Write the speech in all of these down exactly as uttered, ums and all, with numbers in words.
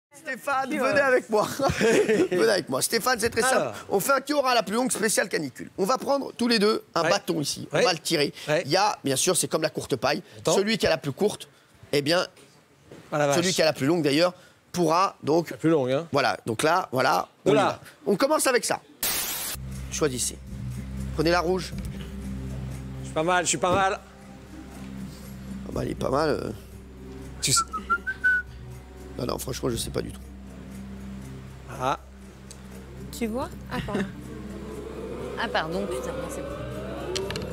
Stéphane, venez avec moi. Venez avec moi. Stéphane, c'est très simple. Alors. On fait un qui aura la plus longue spéciale canicule. On va prendre tous les deux un ouais. bâton ici. On ouais. va le tirer. Ouais. Il y a, bien sûr, c'est comme la courte paille. Attends. Celui qui a la plus courte, eh bien, ah, celui qui a la plus longue d'ailleurs, pourra donc. La plus longue, hein. Voilà. Donc là, voilà. On, voilà. on commence avec ça. Choisissez. Prenez la rouge. Je suis pas mal, je suis pas mal. Ah bah, il est pas mal. Euh... Tu sais... Non, non, franchement, je sais pas du tout. Ah. Tu vois? Ah, pardon. Ah, pardon, putain, c'est bon.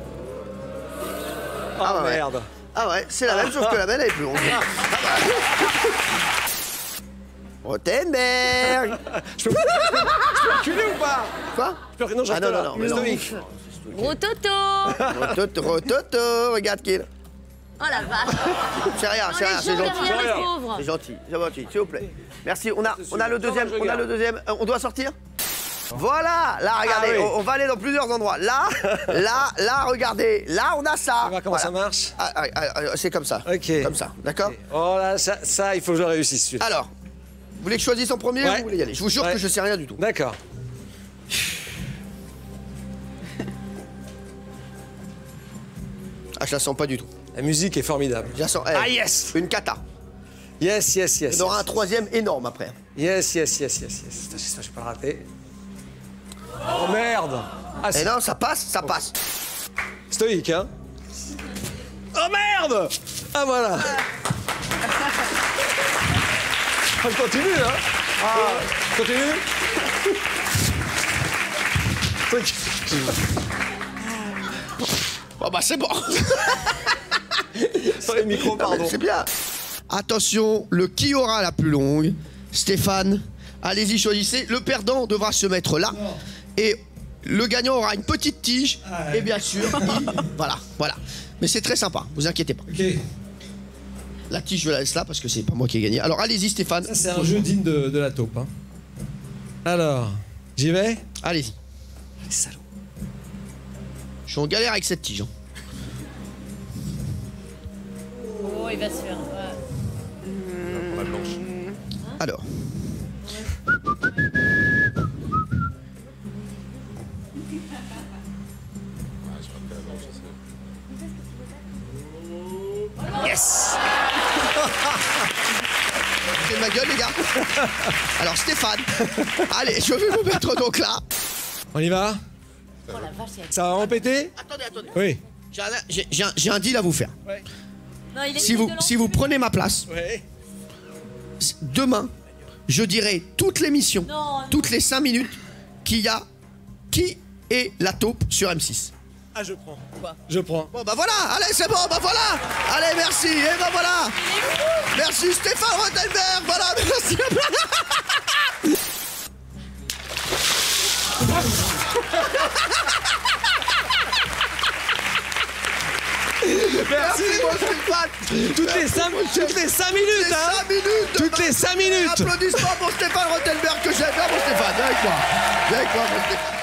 Oh, ah, bah, merde. Ouais. Ah ouais, c'est la même, sauf que la mienne, elle est plus longue. Ah, bah. Rothenberg. Je peux, je peux, je peux reculer ou pas? Quoi? Je peux... Non, ah, non, non, non, mais non. Rototo. Rototo, Rototo, regarde qu'il. Oh la vache! C'est rien, c'est rien, c'est gentil. C'est gentil, c'est gentil, s'il vous plaît. Merci, on a, on a le deuxième, on a le deuxième. Euh, on doit sortir? Voilà, là, regardez, ah, oui. on, on va aller dans plusieurs endroits. Là, là, là, regardez, là, on a ça. On va comment voilà. ça marche? ah, ah, ah, C'est comme ça. Ok. Comme ça, d'accord? Okay. Oh là, ça, ça, il faut que je réussisse celui-là. Alors, vous voulez que je choisisse en premier ouais. ou vous voulez y aller? Je vous jure ouais. que je sais rien du tout. D'accord. Ah, je la sens pas du tout. La musique est formidable. Je la sens. Hey, ah yes! Une cata. Yes, yes, yes. Il y en aura yes, un troisième yes. énorme après. Yes, yes, yes, yes, yes. J'espère que je vais pas le rater. Oh merde! Ah, eh non, ça passe, ça passe. Stoïque, hein? Oh merde! Ah voilà! Je continue, hein? Ah, continue? Truc. Oh bah c'est bon. Sur les micros, pardon. C'est bien. Attention, le qui aura la plus longue? Stéphane, allez-y, choisissez. Le perdant devra se mettre là. Non. Et le gagnant aura une petite tige. Ah ouais. Et bien sûr, il... voilà, voilà. Mais c'est très sympa, vous inquiétez pas. Ok. La tige, je la laisse là parce que c'est pas moi qui ai gagné. Alors allez-y, Stéphane. Ça, c'est un jeu digne de, de la taupe. Hein. Alors, j'y vais? Allez-y. Les salauds. Je suis en galère avec cette tige. Hein. Oh, il va se faire. Ouais. Mmh. La blanche. Alors. Yes. C'est ma gueule, les gars. Alors, Stéphane. Allez, je vais me mettre donc là. On y va? Oh, la vache, ça va empêter? Attendez, attendez. Oui. J'ai un, un deal à vous faire. Ouais. Non, il est si, vous, si vous prenez ma place, ouais. demain, je dirai toute l'émission, toutes les cinq minutes, qu'il y a qui est la taupe sur M six. Ah, je prends. Quoi? Je prends. Bon, bah voilà, allez, c'est bon, bah voilà. Allez, merci, et bah voilà. Merci Stéphane Rothenberg, voilà, merci. Merci, mon Stéphane. Toutes les cinq minutes, toutes les cinq minutes, hein. cinq minutes. Toutes les cinq minutes. Applaudissements pour Stéphane Rothenberg que j'aime bien, mon Stéphane. Viens avec moi. Viens avec moi, mon Stéphane.